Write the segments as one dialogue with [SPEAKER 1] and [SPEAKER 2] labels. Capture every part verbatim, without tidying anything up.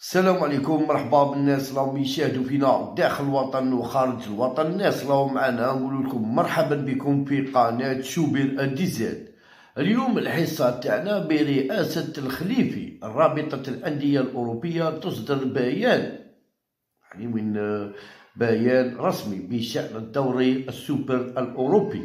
[SPEAKER 1] السلام عليكم، مرحبا بالناس اللي راهم يشاهدوا فينا داخل الوطن وخارج الوطن. الناس اللي راهم معنا نقول لكم مرحبا بكم في قناة شوبير دي زاد. اليوم الحصة تاعنا برئاسة الخليفي. رابطة الأندية الأوروبية تصدر بيان، يعني من بيان رسمي بشأن الدوري السوبر الأوروبي.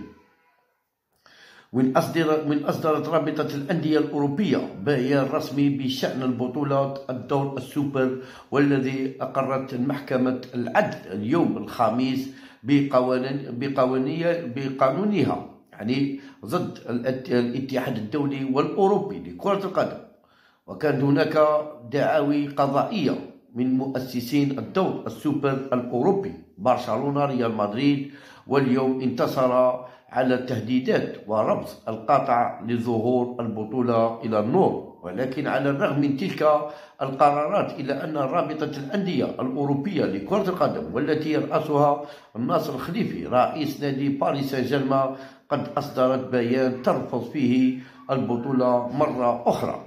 [SPEAKER 1] من أصدر من أصدرت رابطة الأندية الأوروبية بيان رسمي بشأن البطولات الدور السوبر، والذي أقرت محكمة العدل اليوم الخميس بقوانين بقوانية بقانونها، يعني ضد الاتحاد الدولي والأوروبي لكرة القدم. وكان هناك دعاوي قضائية من مؤسسين الدور السوبر الأوروبي برشلونة ريال مدريد، واليوم انتصر على التهديدات ورفض القطع لظهور البطولة إلى النور. ولكن على الرغم من تلك القرارات، إلا أن رابطة الأندية الأوروبية لكرة القدم والتي يرأسها الناصر الخليفي رئيس نادي باريس سان جيرمان قد أصدرت بيان ترفض فيه البطولة مرة أخرى.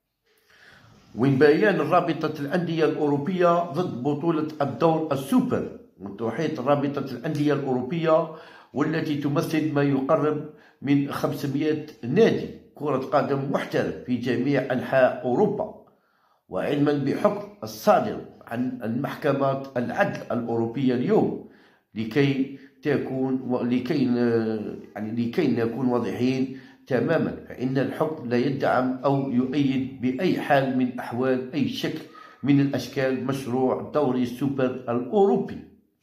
[SPEAKER 1] ومن بيان رابطة الأندية الأوروبية ضد بطولة الدور السوبر، وتحيط رابطة الأندية الأوروبية والتي تمثل ما يقرب من خمسمائة نادي كرة قدم محترف في جميع أنحاء أوروبا، وعلما بحكم الصادر عن المحكمة العدل الأوروبية اليوم، لكي تكون لكي يعني لكي نكون واضحين تماما، فإن الحكم لا يدعم أو يؤيد بأي حال من أحوال أي شكل من الأشكال مشروع الدوري السوبر الأوروبي.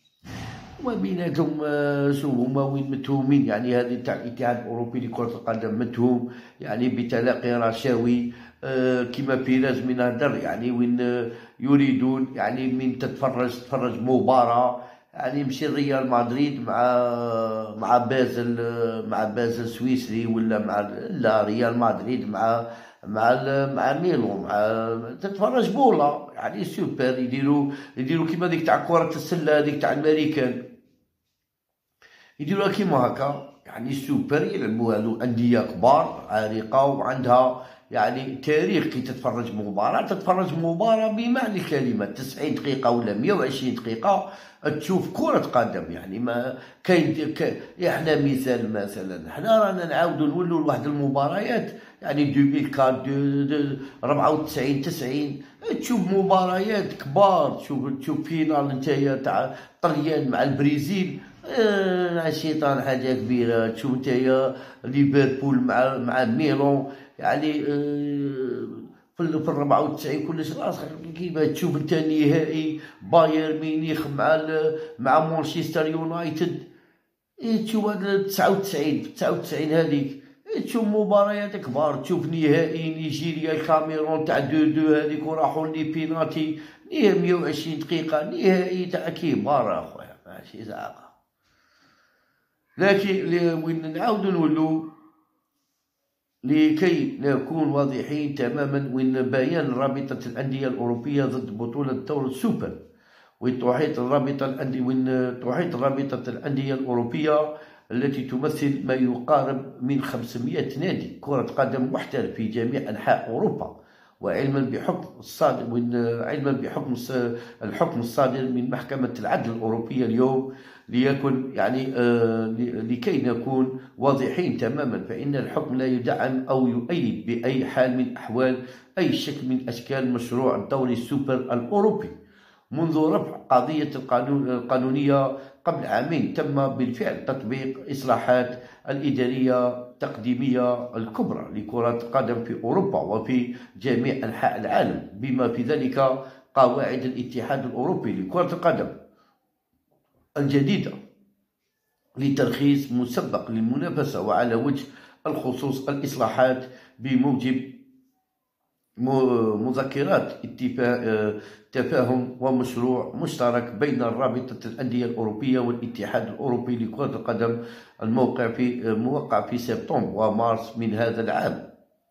[SPEAKER 1] وبيناتهم شو هما وين متهومين، يعني هذه تاع الاتحاد الاوروبي لكرة القدم متهوم يعني بتلقي رشاوي آه كما بيريز من هدر، يعني وين آه يريدون يعني من تتفرج تتفرج مباراة، يعني مشي ريال مدريد مع مع بازل مع بازل سويسري، ولا مع لا ريال مدريد مع مع مع ميلون، مع تتفرج بولا يعني سوبر. يديروا يديروا كيما ديك تاع كرة السلة هذيك تاع الامريكان، يديروها كيما هكا يعني سوبر. يلعبوا هذو أندية كبار عريقة وعندها يعني تاريخ. كي تتفرج مباراة تتفرج مباراة بمعنى الكلمة تسعين دقيقة ولا مئة وعشرين دقيقة تشوف كرة قدم. يعني ما كاين احنا مثال مثلا حنا رانا نعاودو نولوا لواحد المباريات يعني ألفين وأربعة أربعة وتسعين تسعين تشوف مباريات كبار، تشوف تشوف فينال نتايا تاع طليان مع البرازيل آه الشيطان حاجه كبيره. تشوف نتايا ليفربول مع مع ميلون يعني آه في في أربعة وتسعين كلش راس. كيما تشوف انت نهائي بايرن ميونخ مع مع مانشستر يونايتد، تشوف هذا تسعة وتسعين تسعة وتسعين هذيك تشوف مباريات كبار. تشوف نهائي نيجيريا الكاميرون تاع دو دو هذيك وراحوا لي بيناتي نهائي مئة وعشرين دقيقه، نهائي تاع كبار اخويا ماشي زعقه. لكن وين نعاودو نولو لكي نكون واضحين تماما، وين بيان رابطة الأندية الأوروبية ضد بطولة دور السوبر، وتحيط الرابطة الأندية وين تحيط رابطة الأندية الأوروبية التي تمثل ما يقارب من خمسمائة نادي كرة قدم محترف في جميع أنحاء أوروبا، وعلما بحكم الصادر علما بحكم الحكم الصادر من محكمة العدل الأوروبية اليوم. ليكن يعني آه لكي نكون واضحين تماما، فإن الحكم لا يدعم أو يؤيد بأي حال من أحوال أي شكل من أشكال مشروع الدوري السوبر الأوروبي. منذ رفع قضية القانون القانونية قبل عامين، تم بالفعل تطبيق إصلاحات الإدارية التقديمية الكبرى لكرة القدم في أوروبا وفي جميع أنحاء العالم، بما في ذلك قواعد الاتحاد الأوروبي لكرة القدم الجديدة لترخيص مسبق للمنافسة، وعلى وجه الخصوص الإصلاحات بموجب مذكرات تفاهم ومشروع مشترك بين رابطة الأندية الأوروبية والاتحاد الأوروبي لكرة القدم الموقع في موقع في سبتمبر ومارس من هذا العام.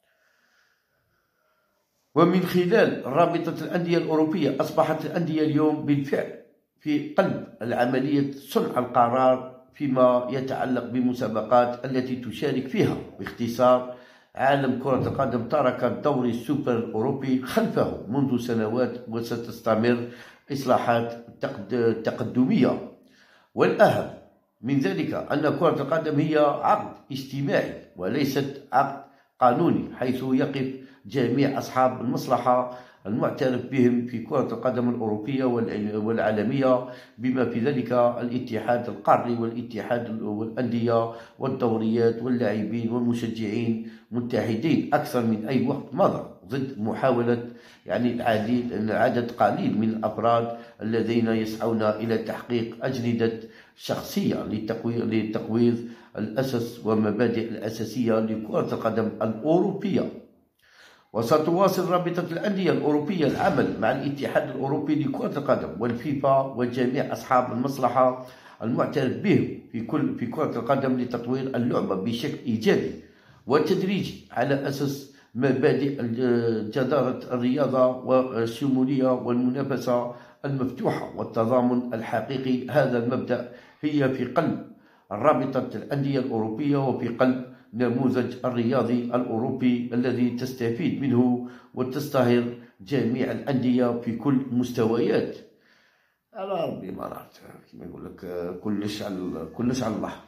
[SPEAKER 1] ومن خلال رابطة الأندية الأوروبية أصبحت الأندية اليوم بالفعل في قلب العملية صنع القرار فيما يتعلق بالمسابقات التي تشارك فيها. باختصار عالم كرة القدم ترك الدوري السوبر الأوروبي خلفه منذ سنوات، وستستمر إصلاحات تقدمية. والأهم من ذلك أن كرة القدم هي عقد اجتماعي وليست عقد قانوني، حيث يقف جميع أصحاب المصلحة المعترف بهم في كرة القدم الأوروبية والعالمية، بما في ذلك الاتحاد القاري والاتحاد والأندية والدوريات واللاعبين والمشجعين، متحدين أكثر من أي وقت مضى ضد محاولة يعني العديد عدد قليل من الأفراد الذين يسعون إلى تحقيق أجندة شخصية لتقويض الأسس والمبادئ الأساسية لكرة القدم الأوروبية. وستواصل رابطة الأندية الأوروبية العمل مع الاتحاد الأوروبي لكرة القدم والفيفا وجميع أصحاب المصلحة المعترف بهم في كل في كرة القدم لتطوير اللعبة بشكل إيجابي وتدريجي على أساس مبادئ جدارة الرياضة والشمولية والمنافسة المفتوحة والتضامن الحقيقي. هذا المبدأ هي في قلب رابطة الأندية الأوروبية وفي قلب نموذج الرياضي الأوروبي الذي تستفيد منه وتستهر جميع الأندية في كل المستويات. على ربي مرات كما يقول لك كلش على كلش على الله.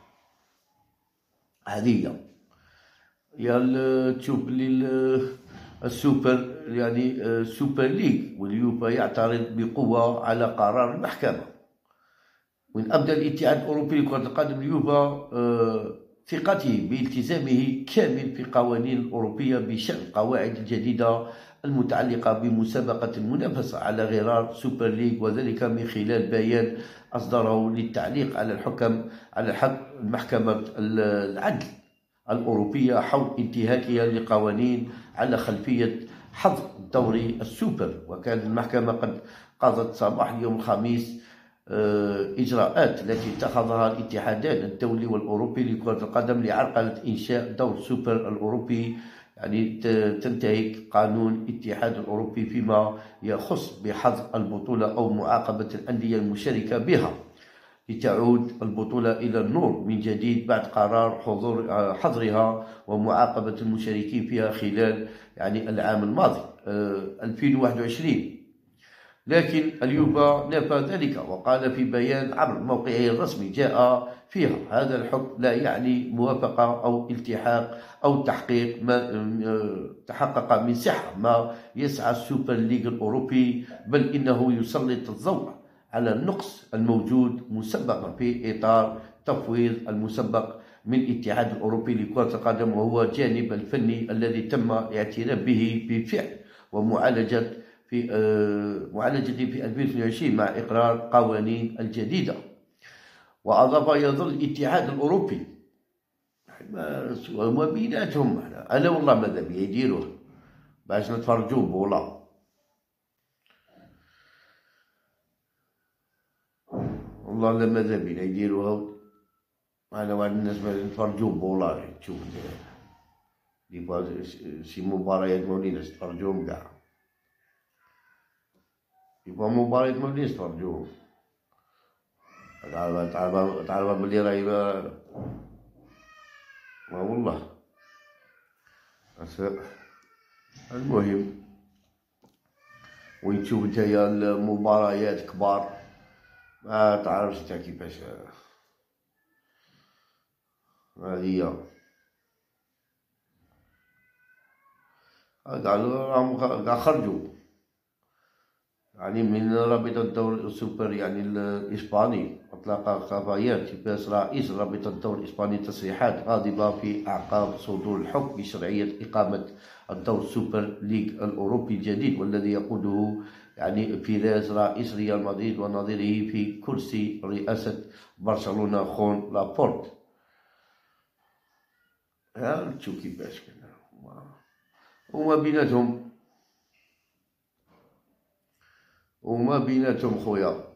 [SPEAKER 1] هذه يا تشوف السوبر يعني السوبر ليج واليوفا يعترض بقوة على قرار المحكمة. وإن أبدى الاتحاد الأوروبي لكرة القدم اليوفا ثقته بالتزامه كامل في القوانين الأوروبية بشأن القواعد الجديدة المتعلقة بمسابقة المنافسة على غرار سوبر ليج، وذلك من خلال بيان أصدره للتعليق على الحكم على حق محكمة العدل الأوروبية حول انتهاكها لقوانين على خلفية حظر دوري السوبر. وكانت المحكمة قد قضت صباح اليوم الخميس إجراءات التي اتخذها الاتحادان الدولي والأوروبي لكرة القدم لعرقلة إنشاء دور السوبر الأوروبي، يعني تنتهك قانون الاتحاد الأوروبي فيما يخص بحظر البطولة أو معاقبة الأندية المشاركة بها، لتعود البطولة إلى النور من جديد بعد قرار حضور حظرها ومعاقبة المشاركين فيها خلال يعني العام الماضي ألفين وواحد وعشرين. لكن اليوفا نفى ذلك وقال في بيان عبر موقعه الرسمي جاء فيها هذا الحكم لا يعني موافقة أو التحاق أو تحقيق ما تحقق من صحة ما يسعى السوبر ليج الأوروبي، بل إنه يسلط الضوء على النقص الموجود مسبقا في إطار تفويض المسبق من الاتحاد الأوروبي لكرة القدم، وهو الجانب الفني الذي تم الاعتراف به بالفعل ومعالجة في معالجة في ألفين واثنين وعشرين مع إقرار قوانين الجديدة. وأضاف يظل الاتحاد الأوروبي ما بيناتهم أنا والله ماذا بيا يديروه باش نتفرجوا بولا، والله لا ماذا بينا يديروها. أنا واحد الناس نتفرجوا بولا تشوف دي شي مباريات موليناش نتفرجوهم كاع، يبقى مباريات موليناش نتفرجوهم. تعرف تعرف تعرف بلي راهي ما والله. المهم وين تشوف نتايا المباريات كبار ما تعرفش تا كيفاش هذه راهم قاع خرجوا يعني من رابطة الدوري السوبر يعني الإسباني. أطلق خافاير تيباس رئيس رابطة الدوري الإسباني تصريحات غاضبة في أعقاب صدور الحكم بشرعية إقامة الدور السوبر ليج الأوروبي الجديد، والذي يقوده يعني بيريز رئيس ريال مدريد ونظيره في كرسي رئاسة برشلونة خون لابورت. ها تشوف كيفاش كنا وما بيناتهم وما بيناتهم خويا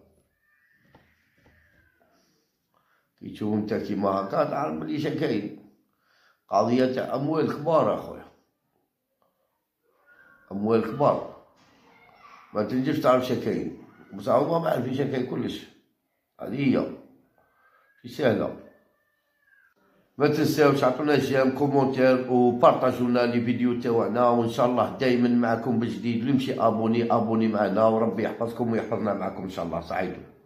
[SPEAKER 1] كي تشوف نتا كيما هكا تعرف بلي شا كاين قضية تاع أموال كبار أخويا، أموال كبار ما تنجمش تعرف شا كاين، بصح هما ما عارفين شا كاين كلش. هذه هي ماشي ساهلة. ما تنساوش عطونا جيم كومونتير وبارطاجوا لنا لي فيديو تاعنا، وان شاء الله دائما معكم بجديد. اللي مشي ابوني ابوني معنا، وربي يحفظكم ويحفظنا معكم ان شاء الله. سعيد.